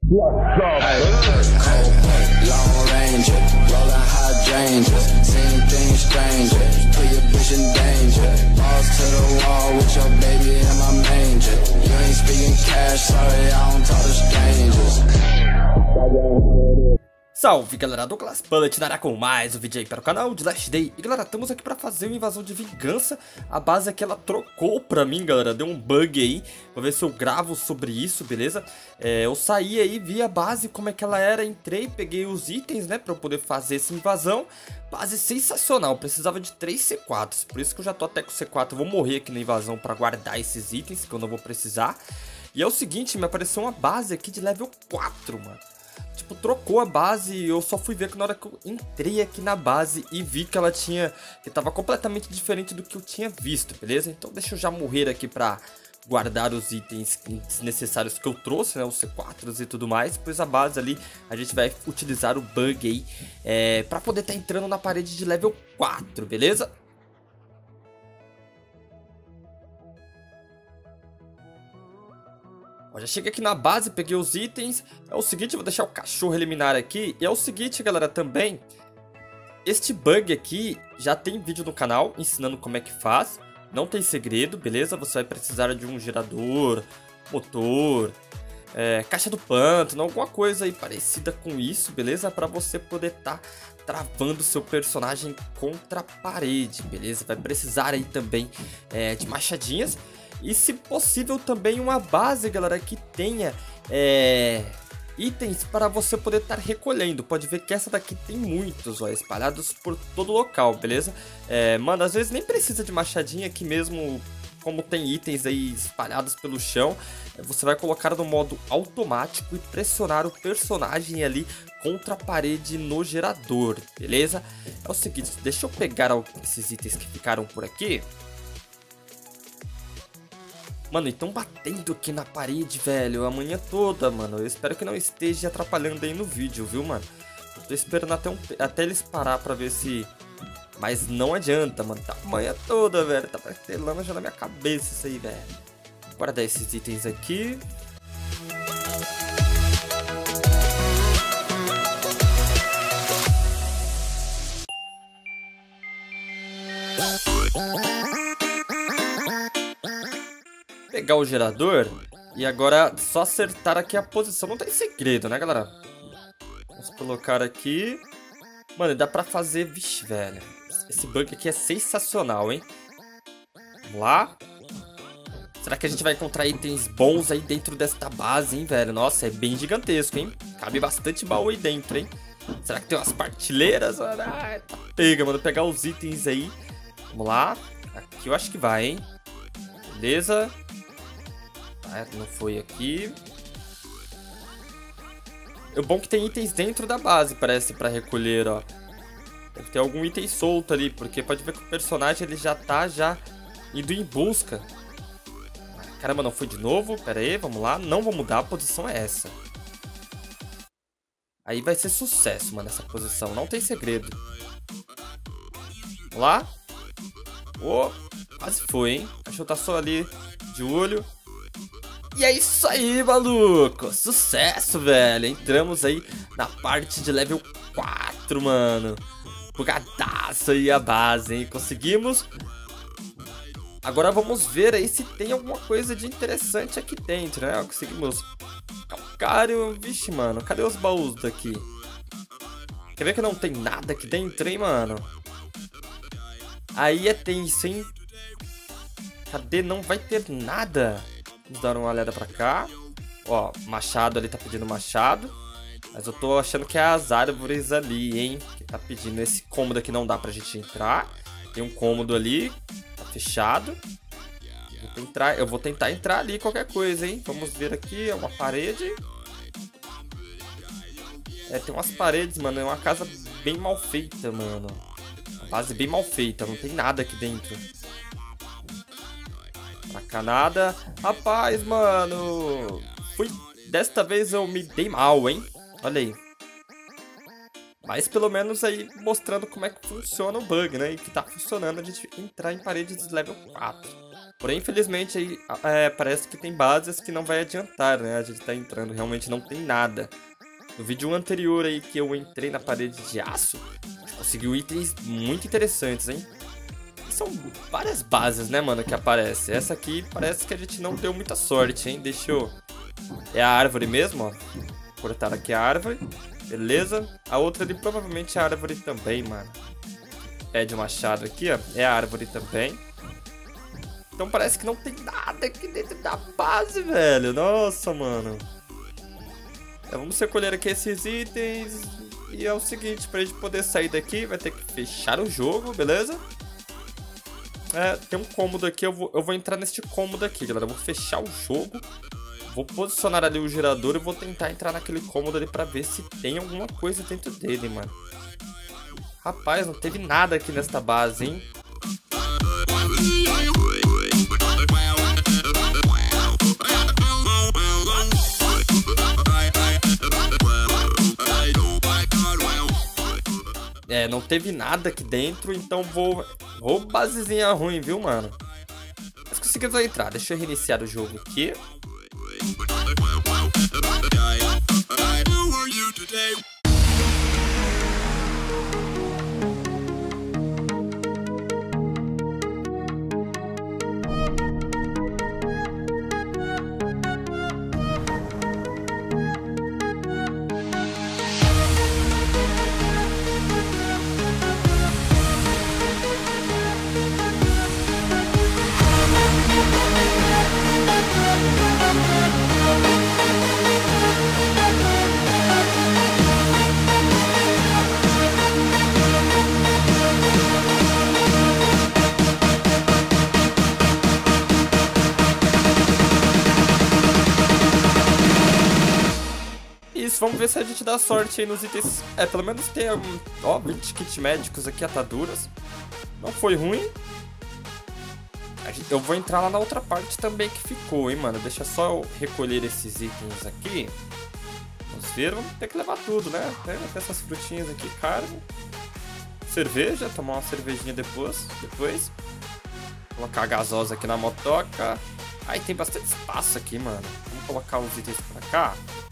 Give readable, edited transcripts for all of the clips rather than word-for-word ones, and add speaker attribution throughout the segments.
Speaker 1: What's up? Long range, rolling hydrangeas, seeing things stranger. Put your bitch in danger. Balls to the wall with your baby in my manger. You ain't speaking cash, sorry, I don't talk to strangers.
Speaker 2: Salve galera, Douglas Bullet na área com mais um vídeo aí para o canal de Last Day. E galera, estamos aqui para fazer uma invasão de vingança. A base aqui ela trocou pra mim, galera, deu um bug aí. Vou ver se eu gravo sobre isso, beleza? Eu saí aí, vi a base, como é que ela era, entrei, peguei os itens, né, pra eu poder fazer essa invasão. Base sensacional, precisava de 3 C4s, por isso que eu já tô até com C4. Eu vou morrer aqui na invasão pra guardar esses itens que eu não vou precisar. E é o seguinte, me apareceu uma base aqui de level 4, mano. Tipo, trocou a base e eu só fui ver que na hora que eu entrei aqui na base e vi que ela tinha... que tava completamente diferente do que eu tinha visto, beleza? Então deixa eu já morrer aqui pra guardar os itens desnecessários que eu trouxe, né? Os C4s e tudo mais. Depois a base ali, a gente vai utilizar o bug aí pra poder estar entrando na parede de level 4, beleza? Já cheguei aqui na base, peguei os itens. É o seguinte, vou deixar o cachorro eliminar aqui. E é o seguinte, galera, também. Este bug aqui já tem vídeo no canal ensinando como é que faz. Não tem segredo, beleza? Você vai precisar de um gerador, motor, caixa do pântano, alguma coisa aí parecida com isso, beleza? Para você poder estar travando seu personagem contra a parede, beleza? Vai precisar aí também de machadinhas. E se possível também uma base, galera, que tenha itens para você poder estar recolhendo. Pode ver que essa daqui tem muitos, ó, espalhados por todo o local, beleza? Mano, às vezes nem precisa de machadinha aqui mesmo, como tem itens aí espalhados pelo chão. Você vai colocar no modo automático e pressionar o personagem ali contra a parede no gerador, beleza? É o seguinte, deixa eu pegar esses itens que ficaram por aqui. Mano, estão batendo aqui na parede, velho, a manhã toda, mano. Eu espero que não esteja atrapalhando aí no vídeo, viu, mano? Eu tô esperando até eles parar pra ver se... Mas não adianta, mano. Tá a manhã toda, velho. Tá martelando já na minha cabeça isso aí, velho. Vou guardar esses itens aqui. Pegar o gerador e agora só acertar aqui a posição. Não tem segredo, né, galera? Vamos colocar aqui. Mano, dá pra fazer... Vixe, velho. Esse bug aqui é sensacional, hein? Vamos lá. Será que a gente vai encontrar itens bons aí dentro desta base, hein, velho? Nossa, é bem gigantesco, hein? Cabe bastante baú aí dentro, hein? Será que tem umas partilheiras? Ah, tá pega, mano. Pegar os itens aí. Vamos lá. Aqui eu acho que vai, hein? Beleza. Não foi aqui. O bom é que tem itens dentro da base, parece, pra recolher, ó. Deve ter algum item solto ali, porque pode ver que o personagem ele já tá indo em busca. Caramba, não foi de novo? Pera aí, vamos lá. Não vou mudar, a posição é essa. Aí vai ser sucesso, mano, essa posição. Não tem segredo. Vamos lá. Oh, quase foi, hein? Acho que tá só ali de olho. E é isso aí, maluco. Sucesso, velho. Entramos aí na parte de level 4, mano. Bugadaço aí a base, hein? Conseguimos. Agora vamos ver aí se tem alguma coisa de interessante aqui dentro, né? Conseguimos calcário. Vixe, mano. Cadê os baús daqui? Quer ver que não tem nada aqui dentro, hein, mano? Aí é tenso, hein? Cadê? Não vai ter nada. Vamos dar uma olhada pra cá. Ó, machado ali tá pedindo machado. Mas eu tô achando que é as árvores ali, hein? Que tá pedindo. Esse cômodo aqui não dá pra gente entrar. Tem um cômodo ali. Tá fechado. Eu vou tentar entrar ali qualquer coisa, hein? Vamos ver aqui. É uma parede. Tem umas paredes, mano. É uma casa bem mal feita, mano. Uma base bem mal feita. Não tem nada aqui dentro. Pra cá nada. Rapaz, mano. Desta vez eu me dei mal, hein? Olha aí. Mas pelo menos aí mostrando como é que funciona o bug, né? E que tá funcionando a gente entrar em paredes de level 4. Porém, infelizmente, aí parece que tem bases que não vai adiantar, né? A gente tá entrando, realmente não tem nada. No vídeo anterior aí que eu entrei na parede de aço, consegui itens muito interessantes, hein? São várias bases, né, mano, que aparecem. Essa aqui parece que a gente não deu muita sorte, hein? Deixa eu... É a árvore mesmo, ó. Cortar aqui a árvore. Beleza. A outra ali provavelmente é a árvore também, mano. Pede um machado aqui, ó. É a árvore também. Então parece que não tem nada aqui dentro da base, velho. Nossa, mano. Vamos recolher aqui esses itens. E é o seguinte, pra gente poder sair daqui, vai ter que fechar o jogo, beleza? Tem um cômodo aqui, eu vou entrar neste cômodo aqui, galera. Eu vou fechar o jogo. Vou posicionar ali o gerador e vou tentar entrar naquele cômodo ali pra ver se tem alguma coisa dentro dele, mano. Rapaz, não teve nada aqui nesta base, hein? Não teve nada aqui dentro, então vou basezinha ruim, viu, mano? Mas conseguimos entrar. Deixa eu reiniciar o jogo aqui. Vamos ver se a gente dá sorte aí nos itens. Pelo menos tem, ó, 20 kits médicos aqui, ataduras. Não foi ruim. Eu vou entrar lá na outra parte também que ficou, hein, mano. Deixa só eu recolher esses itens aqui. Vamos ver, vamos ter que levar tudo, né? Tem essas frutinhas aqui, carne. Cerveja, tomar uma cervejinha depois. Colocar a gasosa aqui na motoca. Aí tem bastante espaço aqui, mano. Vamos colocar os itens pra cá.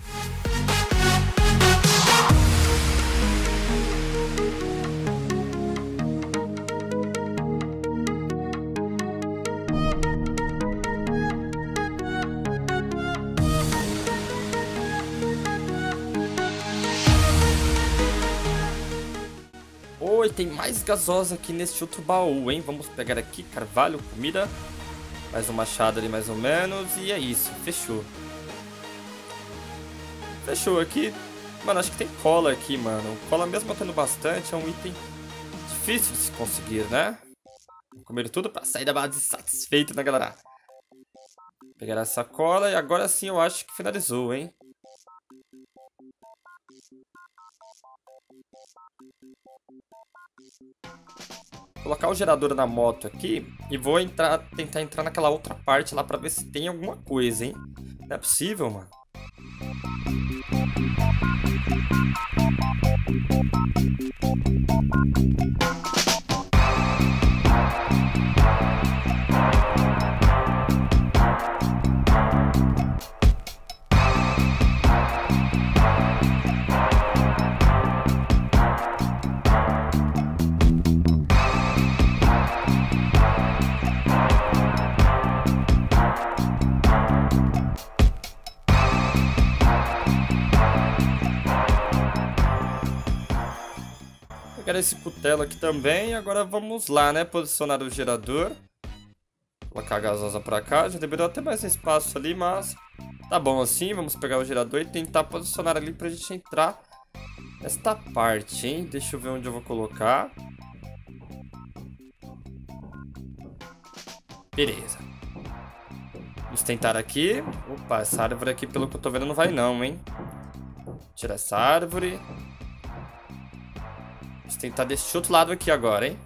Speaker 2: Oi, tem mais gasosa aqui neste outro baú, hein? Vamos pegar aqui, carvalho, comida. Mais um machado ali, mais ou menos. E é isso, fechou. Fechou aqui. Mano, acho que tem cola aqui, mano. Cola mesmo tendo bastante, é um item difícil de se conseguir, né? Vou comer tudo pra sair da base satisfeito, né, galera? Pegar essa cola e agora sim eu acho que finalizou, hein? Colocar o gerador na moto aqui e vou tentar entrar naquela outra parte lá pra ver se tem alguma coisa, hein? Não é possível, mano. Pegar esse cutelo aqui também. Agora vamos lá, né? Posicionar o gerador. Colocar a gasosa pra cá. Já liberou até mais espaço ali, mas tá bom assim. Vamos pegar o gerador e tentar posicionar ali pra gente entrar nesta parte, hein? Deixa eu ver onde eu vou colocar. Beleza. Vamos tentar aqui. Opa, essa árvore aqui, pelo que eu tô vendo, não vai não, hein? Tirar essa árvore. Vamos tentar desse outro lado aqui agora, hein?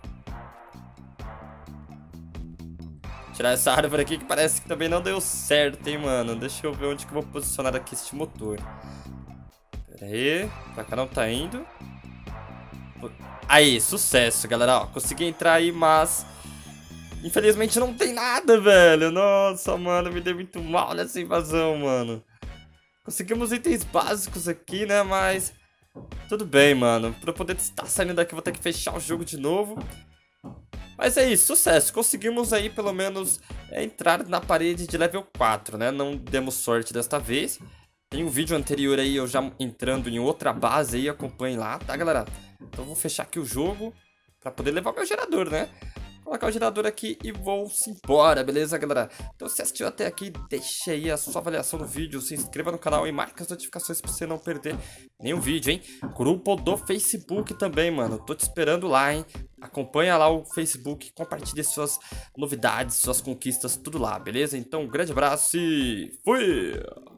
Speaker 2: Tirar essa árvore aqui que parece que também não deu certo, hein, mano? Deixa eu ver onde que eu vou posicionar aqui este motor. Pera aí. Pra cá não tá indo. Aí, sucesso, galera. Ó, consegui entrar aí, mas Infelizmente não tem nada, velho. Nossa, mano, me dei muito mal nessa invasão, mano. Conseguimos itens básicos aqui, né, mas... tudo bem, mano. Pra eu poder estar saindo daqui, eu vou ter que fechar o jogo de novo. Mas é isso, sucesso. Conseguimos aí, pelo menos, entrar na parede de level 4, né? Não demos sorte desta vez. Tem um vídeo anterior aí, eu já entrando em outra base aí, acompanhe lá, tá, galera? Então eu vou fechar aqui o jogo pra poder levar o meu gerador, né? Vou colocar o gerador aqui e vou-se embora, beleza, galera? Então se assistiu até aqui, deixa aí a sua avaliação no vídeo, se inscreva no canal e marque as notificações pra você não perder nenhum vídeo, hein? Grupo do Facebook também, mano, tô te esperando lá, hein? Acompanha lá o Facebook, compartilhe suas novidades, suas conquistas, tudo lá, beleza? Então um grande abraço e fui!